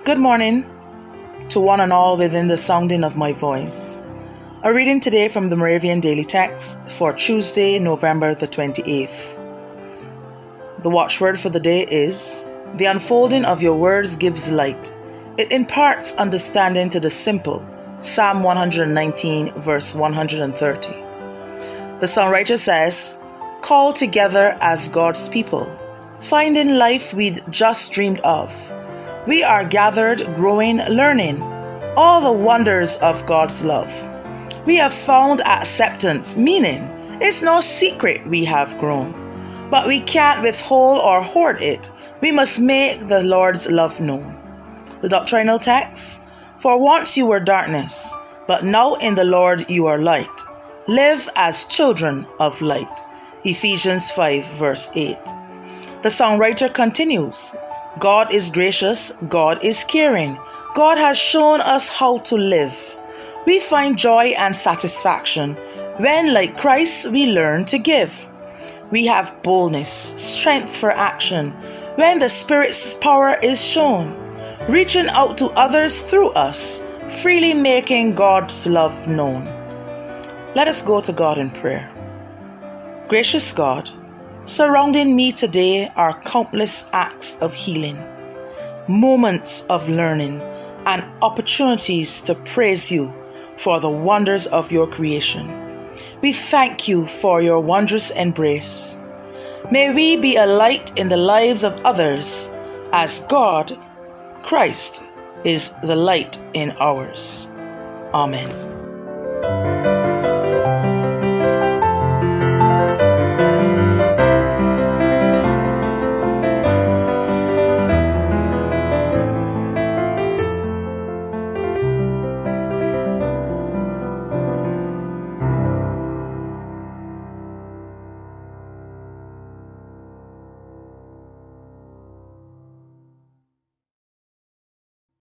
Good morning to one and all within the sounding of my voice. A reading today from the Moravian daily text for Tuesday, November the 28th. The watchword for the day is, "The unfolding of your words gives light. It imparts understanding to the simple." Psalm 119, verse 130. The songwriter says, "Called together as God's people, finding life we'd just dreamed of. We are gathered, growing, learning all the wonders of God's love. We have found acceptance, meaning it's no secret we have grown. But we can't withhold or hoard it. We must make the Lord's love known." The doctrinal text, "For once you were darkness, but now in the Lord you are light. Live as children of light." Ephesians 5, verse 8. The songwriter continues, "God is gracious, God is caring. God has shown us how to live. We find joy and satisfaction when, like Christ, we learn to give. We have boldness, strength for action when the Spirit's power is shown, reaching out to others through us, freely making God's love known." Let us go to God in prayer. Gracious God, surrounding me today are countless acts of healing, moments of learning, and opportunities to praise you for the wonders of your creation. We thank you for your wondrous embrace. May we be a light in the lives of others as God, Christ, is the light in ours. Amen.